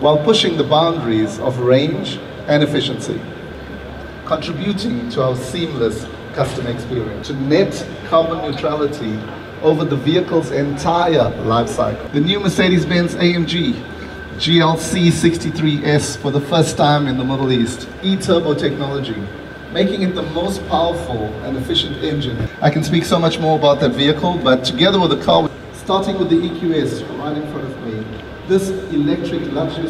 while pushing the boundaries of range and efficiency, contributing to our seamless customer experience, to net carbon neutrality over the vehicle's entire life cycle. The new Mercedes-Benz AMG GLC 63S for the first time in the Middle East, e-turbo technology, making it the most powerful and efficient engine. I can speak so much more about that vehicle, but together with the car, starting with the EQS right in front of me, this electric luxury.